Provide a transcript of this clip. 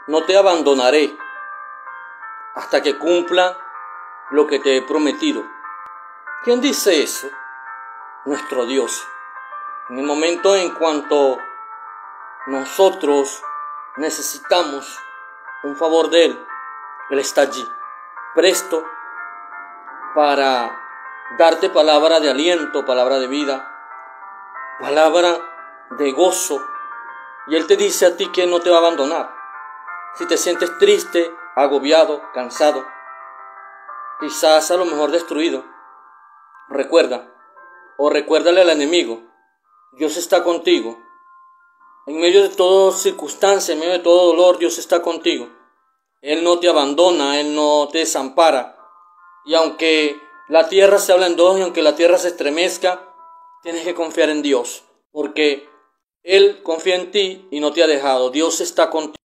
no te abandonaré hasta que cumpla lo que te he prometido. ¿Quién dice eso? Nuestro Dios. En el momento en cuanto nosotros necesitamos un favor de Él está allí, presto para darte palabra de aliento, palabra de vida, palabra de gozo. Y Él te dice a ti que no te va a abandonar. Si te sientes triste, agobiado, cansado, quizás a lo mejor destruido, recuérdale al enemigo, Dios está contigo. En medio de toda circunstancia, en medio de todo dolor, Dios está contigo. Él no te abandona, Él no te desampara. Y aunque la tierra se habla en dos y aunque la tierra se estremezca, tienes que confiar en Dios, porque Él confía en ti y no te ha dejado. Dios está contigo.